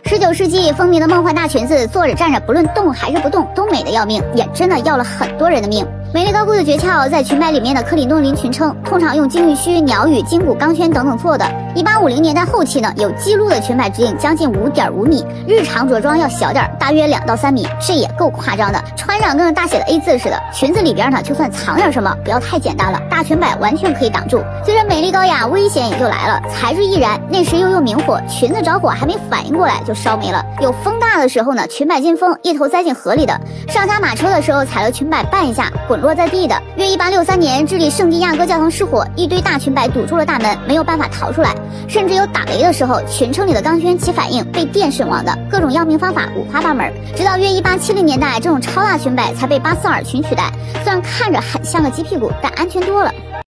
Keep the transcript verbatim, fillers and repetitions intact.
十九世纪风靡的梦幻大裙子，坐着站着，不论动还是不动，都美得要命，也真的要了很多人的命。美丽高贵的诀窍在裙摆里面的克里诺林裙撑，通常用金玉须、鸟羽、金骨钢圈等等做的。一八五零年代后期呢，有记录的裙摆直径将近五点五米，日常着装要小点，大约两到三米，这也够夸张的，穿上跟着大写的 A 字似的。裙子里边呢，就算藏点什么，不要太简单了，大裙摆完全可以挡住。随着美丽高雅，危险也就来了。材质易燃，那时又用明火，裙子着火还没反应过来就烧没了。有风大的时候呢，裙摆进风，一头栽进河里的；上下马车的时候，踩了裙摆绊一下，滚落在地的。约一八六三年，智利圣地亚哥教堂失火，一堆大裙摆堵住了大门，没有办法逃出来。甚至有打雷的时候，裙撑里的钢圈起反应被电身亡的，各种要命方法五花八门。直到约一八七零年代，这种超大裙摆才被巴斯尔裙取代。虽然看着很像个鸡屁股，但安全多了。